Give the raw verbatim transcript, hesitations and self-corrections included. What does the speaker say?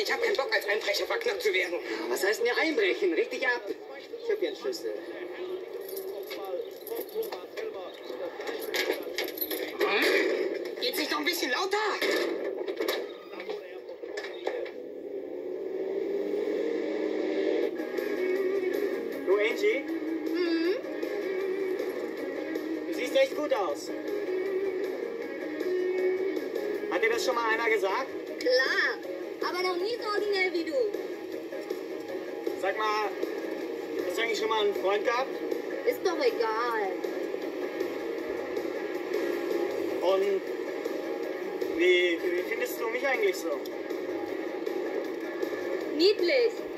Ich habe keinen Bock, als Einbrecher verknappt zu werden. Was heißt denn hier einbrechen? Richtig ab. Ich hab hier einen Schlüssel. Hm? Geht's nicht noch ein bisschen lauter? Du, Angie? Hm? Du siehst echt gut aus. Hat dir das schon mal einer gesagt? Klar, aber noch nie so originell wie du. Sag mal, hast du eigentlich schon mal einen Freund gehabt? Ist doch egal. Und wie, wie findest du mich eigentlich so? Niedlich.